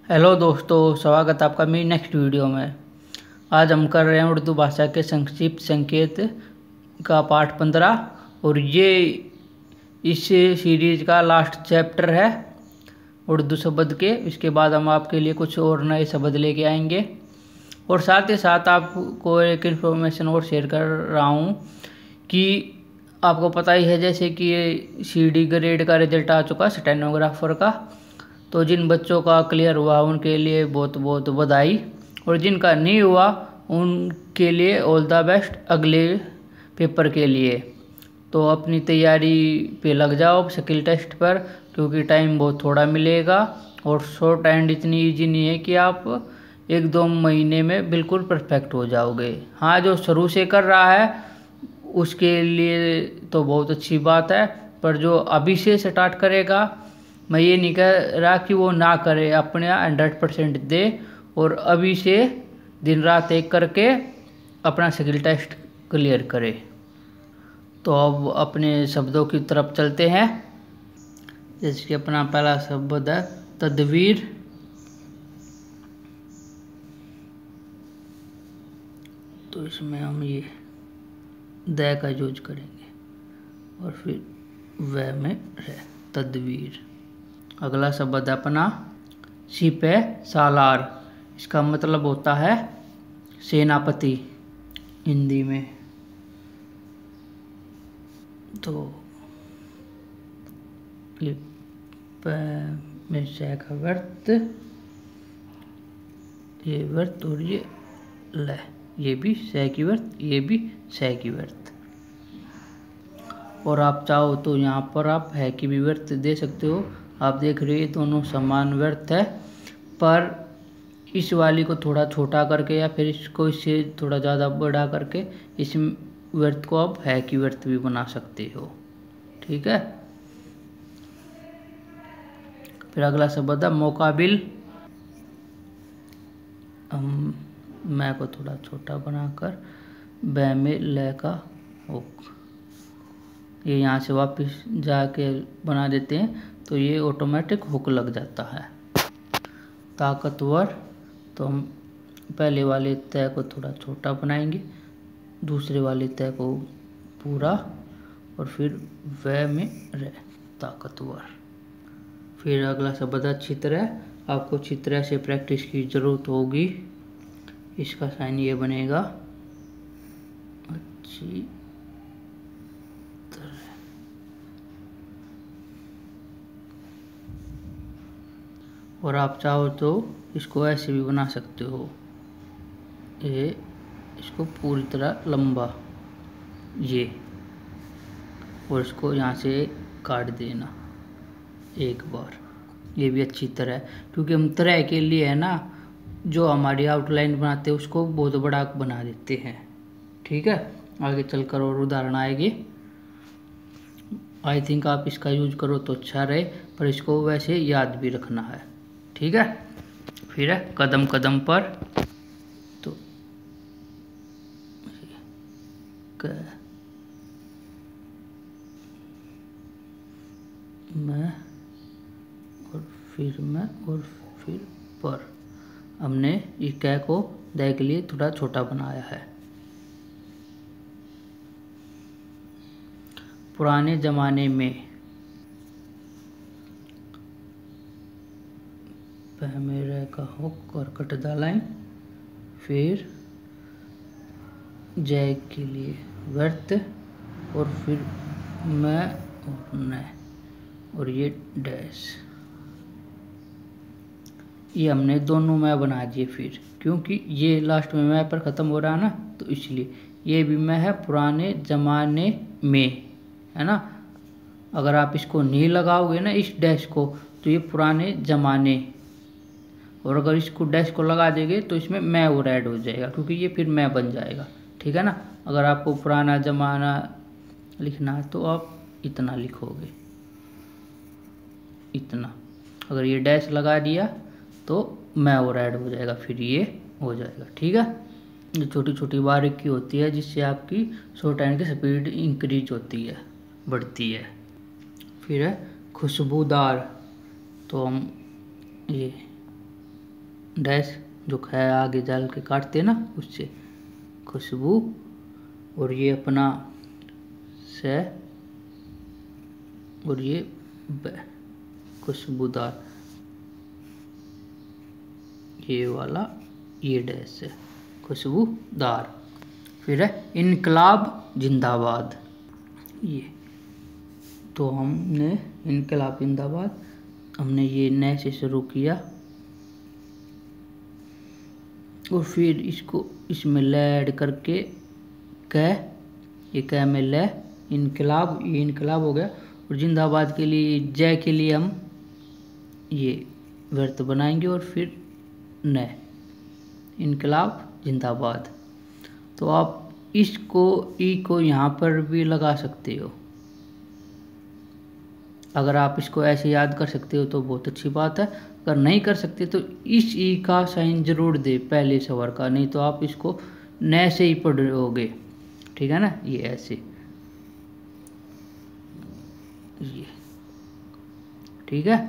Hello दोस्तों, स्वागत है आपका मेरी नेक्स्ट वीडियो में। आज हम कर रहे हैं उर्दू भाषा के संक्षिप्त संकेत का पाठ 15 और ये इस सीरीज का लास्ट चैप्टर है उर्दू शब्द के। इसके बाद हम आपके लिए कुछ और नए शब्द लेके आएंगे और साथ ही साथ आपको एक इन्फॉर्मेशन और शेयर कर रहा हूँ कि आपको पता ही है जैसे कि ये CD ग्रेड का रिजल्ट आ चुका स्टेनोग्राफर का। तो जिन बच्चों का क्लियर हुआ उनके लिए बहुत बहुत बधाई और जिनका नहीं हुआ उनके लिए ऑल द बेस्ट अगले पेपर के लिए। तो अपनी तैयारी पे लग जाओ स्किल टेस्ट पर, क्योंकि टाइम बहुत थोड़ा मिलेगा और शॉर्ट एंड इतनी इजी नहीं है कि आप 1-2 महीने में बिल्कुल परफेक्ट हो जाओगे। हाँ, जो शुरू से कर रहा है उसके लिए तो बहुत अच्छी बात है, पर जो अभी से स्टार्ट करेगा, मैं ये नहीं कह रहा कि वो ना करे, अपने 100% दे और अभी से दिन रात एक करके अपना स्किल टेस्ट क्लियर करे। तो अब अपने शब्दों की तरफ चलते हैं। जैसे कि अपना पहला शब्द है तदवीर। तो इसमें हम ये द का यूज करेंगे और फिर वह में रह, तदवीर। अगला शब्द है अपना सिपह सालार। इसका मतलब होता है सेनापति हिंदी में। तो ये में से का वर्त, ये वर्त और ये ल, ये भी सह की वर्त, ये भी सह की वर्त। और आप चाहो तो यहाँ पर आप है की भी वर्त दे सकते हो। आप देख रहे हो दोनों समान वर्त है, पर इस वाली को थोड़ा छोटा करके या फिर इसको इससे थोड़ा ज़्यादा बड़ा करके इस वर्त को आप है की वर्त भी बना सकते हो। ठीक है। फिर अगला शब्द है मुकाबिल। हम मैं को थोड़ा छोटा बनाकर बै में ल का हुक, ये यहाँ से वापस जाके बना देते हैं तो ये ऑटोमेटिक हुक लग जाता है। ताकतवर, तो हम पहले वाले तय को थोड़ा छोटा बनाएंगे, दूसरे वाले तय को पूरा और फिर वह में रह, ताकतवर। फिर अगला शब्द अच्छी तरह। आपको अच्छी तरह से प्रैक्टिस की ज़रूरत होगी। इसका साइन ये बनेगा अच्छी तरह। और आप चाहो तो इसको ऐसे भी बना सकते हो, ये इसको पूरी तरह लंबा ये, और इसको यहाँ से काट देना एक बार। ये भी अच्छी तरह, क्योंकि हम तरह के लिए है ना जो हमारी आउटलाइन बनाते हैं उसको बहुत बड़ा बना देते हैं। ठीक है, आगे चलकर और उदाहरण आएगी। आई थिंक आप इसका यूज करो तो अच्छा रहे, पर इसको वैसे याद भी रखना है। ठीक है। फिर है कदम कदम पर। तो मैं और फिर पर, हमने इस कै को दै के लिए थोड़ा छोटा बनाया है। पुराने जमाने में, मेरे का हुक और कट द लाइन, फिर जय के लिए वर्त और फिर मैं और न और ये डैश, ये हमने दोनों मैं बना दिए। फिर क्योंकि ये लास्ट में मैं पर ख़त्म हो रहा है ना, तो इसलिए ये भी मैं है पुराने ज़माने में, है ना। अगर आप इसको नहीं लगाओगे ना इस डैश को, तो ये पुराने ज़माने, और अगर इसको डैश को लगा देंगे तो इसमें मैं और ऐड हो जाएगा, क्योंकि ये फिर मैं बन जाएगा। ठीक है ना। अगर आपको पुराना ज़माना लिखना है तो आप इतना लिखोगे, इतना। अगर ये डैश लगा दिया तो मैं और ऐड हो जाएगा, फिर ये हो जाएगा। ठीक है। ये छोटी छोटी बारीकी होती है जिससे आपकी शॉर्ट हैंड की स्पीड इंक्रीज होती है, बढ़ती है। फिर है खुशबूदार। तो हम ये डैश जो ख आगे डाल के काटते ना उससे खुशबू, और ये अपना से, और ये खुशबूदार, ये वाला ये डैश है खुशबूदार। फिर है इनकलाब जिंदाबाद। ये तो हमने इनकलाब जिंदाबाद हमने ये नए से शुरू किया, और फिर इसको इसमें ल ऐड करके क, ये क में ल, इनकलाब, ये इनकलाब हो गया। और जिंदाबाद के लिए जय के लिए हम ये व्रत बनाएंगे, और फिर न इनकलाब जिंदाबाद। तो आप इसको ई को यहाँ पर भी लगा सकते हो। अगर आप इसको ऐसे याद कर सकते हो तो बहुत अच्छी बात है, अगर नहीं कर सकते तो इस ई का साइन जरूर दे पहले स्वर का, नहीं तो आप इसको न से ही पढ़ोगे, ठीक है ना। ये ऐसे, ये ठीक है।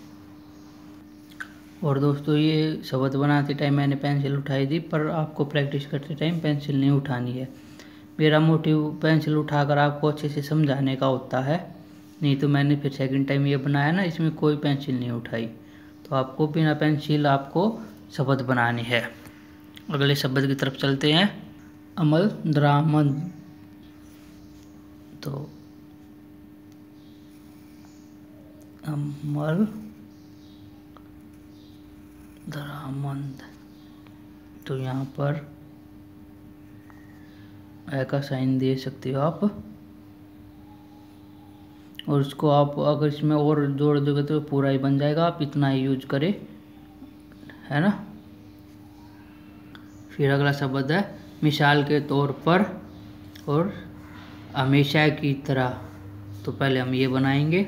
और दोस्तों ये शब्द बनाते टाइम मैंने पेंसिल उठाई थी, पर आपको प्रैक्टिस करते टाइम पेंसिल नहीं उठानी है। मेरा मोटिव पेंसिल उठाकर आपको अच्छे से समझाने का होता है, नहीं तो मैंने फिर सेकंड टाइम ये बनाया ना, इसमें कोई पेंसिल नहीं उठाई। तो आपको बिना पेंसिल आपको शब्द बनानी है। अगले शब्द की तरफ चलते हैं, अमल दरामद। तो अमल दरामद, तो यहाँ पर ए का साइन दे सकते हो आप, और इसको आप अगर इसमें और जोड़ दोगे तो पूरा ही बन जाएगा, आप इतना ही यूज करें, है ना। फिर अगला शब्द है मिसाल के तौर पर और हमेशा की तरह। तो पहले हम ये बनाएंगे,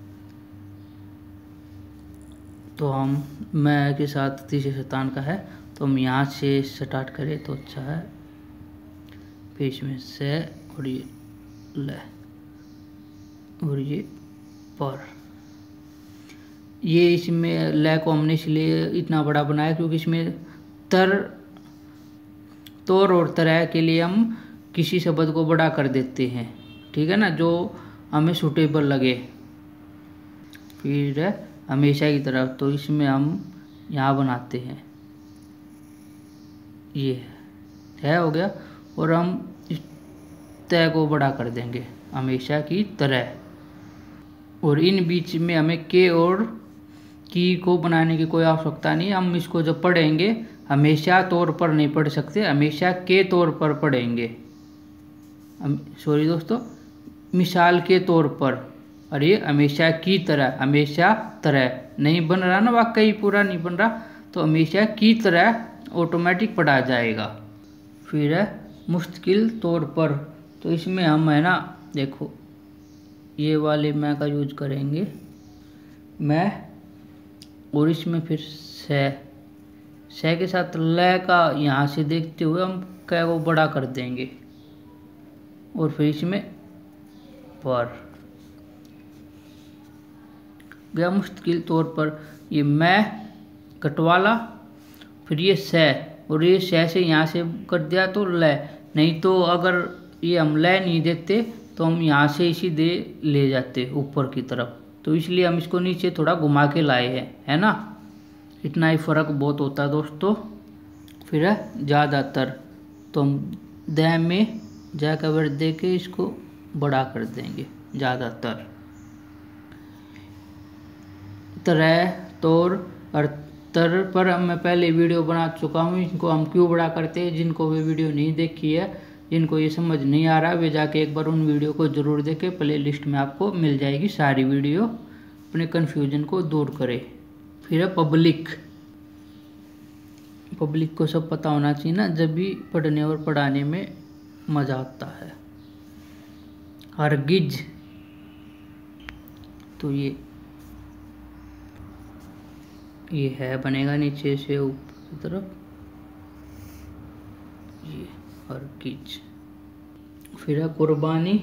तो हम मैं के साथ तीसरे शतान का है, तो हम यहाँ से स्टार्ट करें तो अच्छा है। फिर इसमें से, और ये ल, और ये पर। ये इसमें ल को हमने इसलिए इतना बड़ा बनाया क्योंकि इसमें तौर और तरह के लिए हम किसी शब्द को बड़ा कर देते हैं, ठीक है ना, जो हमें सूटेबल लगे। फिर हमेशा की तरफ, तो इसमें हम यहाँ बनाते हैं, ये है हो गया, और हम इस तय को बड़ा कर देंगे हमेशा की तरह। और इन बीच में हमें के और की को बनाने की कोई आवश्यकता नहीं, हम इसको जब पढ़ेंगे हमेशा तौर पर नहीं पढ़ सकते, हमेशा के तौर पर पढ़ेंगे। सॉरी दोस्तों, मिसाल के तौर पर, और ये हमेशा की तरह, हमेशा तरह नहीं बन रहा ना, वाकई पूरा नहीं बन रहा, तो हमेशा की तरह ऑटोमेटिक पढ़ा जाएगा। फिर है मुश्किल तौर पर, तो इसमें हम है ना, देखो ये वाले मैं का यूज करेंगे, मैं, और इसमें फिर से के साथ ल का यहाँ से देखते हुए हम कै को बड़ा कर देंगे, और फिर इसमें पर गया मुश्किल तौर पर। ये मैं कटवाला, फिर ये से, और ये से यहाँ से कर दिया तो ल, नहीं तो अगर ये हम ल नहीं देते तो हम यहाँ से इसी दे ले जाते ऊपर की तरफ, तो इसलिए हम इसको नीचे थोड़ा घुमा के लाए हैं, है ना। इतना ही फ़र्क बहुत होता है दोस्तों। फिर है ज़्यादातर, तो हम द में जा का वर्ड दे के इसको बड़ा कर देंगे, ज़्यादातर। तरह, तौर और तर पर मैं पहले वीडियो बना चुका हूँ, इनको हम क्यों बड़ा करते हैं। जिनको वे वीडियो नहीं देखी है, जिनको ये समझ नहीं आ रहा, वे जाके एक बार उन वीडियो को ज़रूर देखें, प्ले लिस्ट में आपको मिल जाएगी सारी वीडियो, अपने कन्फ्यूजन को दूर करें। फिर है पब्लिक, पब्लिक को सब पता होना चाहिए ना, जब भी पढ़ने और पढ़ाने में मज़ा आता है। हरगिज, तो ये है बनेगा नीचे से ऊपर की तरफ, ये हरगिज। फिर है कुर्बानी,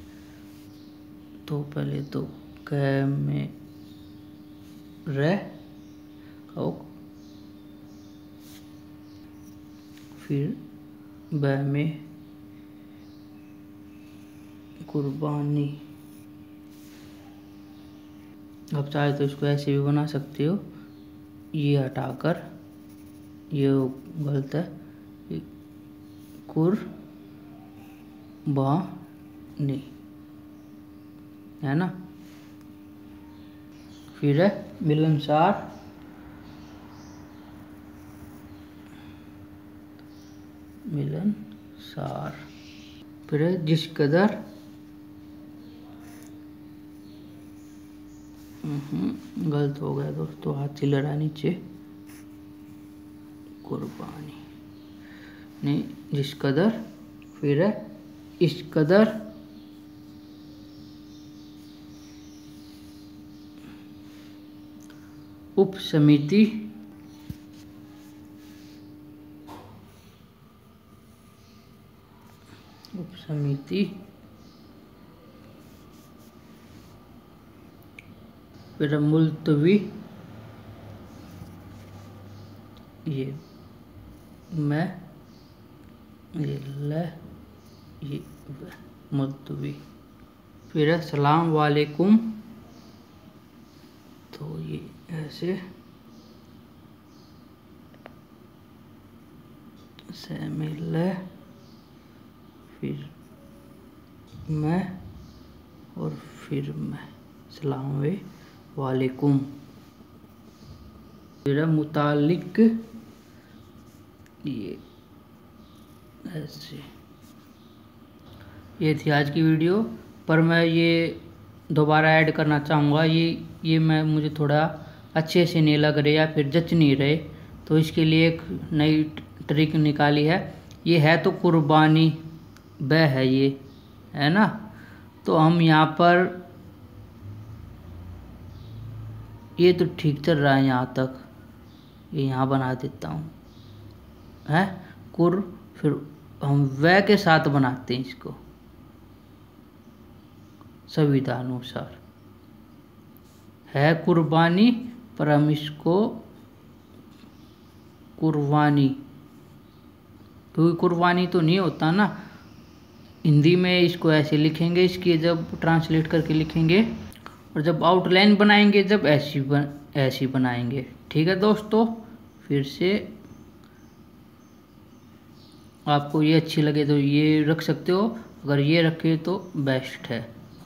तो पहले तो क में रह, फिर ब में कुर्बानी। अब चाहे तो इसको ऐसे भी बना सकते हो, ये हटाकर, ये गलत है, कुर्बानी है ना। फिर है मिलनसार, मिलनसार। फिर है जिस कदर, गलत हो गया दोस्तों, हाथ से लड़ा नीचे, कुर्बानी नहीं, जिस कदर। फिर है इस कदर, उप समिति, उप समिति। फिर मुल्तवी, ये मैं, ये ल, ये मुल्तवी। फिर है सलाम वालेकुम, तो ये ऐसे से मिल, फिर मैं और फिर मैं, सलाम वालेकुम। फिर मुतालिक, ये ऐसे। ये थी आज की वीडियो, पर मैं ये दोबारा ऐड करना चाहूँगा। ये मुझे थोड़ा अच्छे से नहीं लग रहे या फिर जच नहीं रहे, तो इसके लिए एक नई ट्रिक निकाली है। ये है तो कुर्बानी ब है, ये है ना। तो हम यहाँ पर, ये तो ठीक चल रहा है यहाँ तक, ये यहाँ बना देता हूँ है कुर, फिर हम व के साथ बनाते हैं इसको संविधानुसार, है कुर्बानी, पर हम इसको कुर्बानी, क्योंकि कुर्बानी तो नहीं होता ना हिंदी में, इसको ऐसे लिखेंगे, इसकी जब ट्रांसलेट करके लिखेंगे, और जब आउटलाइन बनाएंगे जब ऐसी बनाएंगे। ठीक है दोस्तों, फिर से आपको ये अच्छी लगे तो ये रख सकते हो, अगर ये रखे तो बेस्ट है।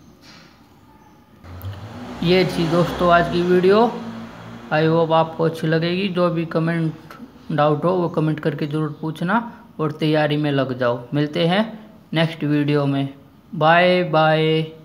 ये थी दोस्तों आज की वीडियो, आई होप आपको अच्छी लगेगी। जो भी कमेंट डाउट हो वो कमेंट करके ज़रूर पूछना, और तैयारी में लग जाओ। मिलते हैं नेक्स्ट वीडियो में, बाय बाय।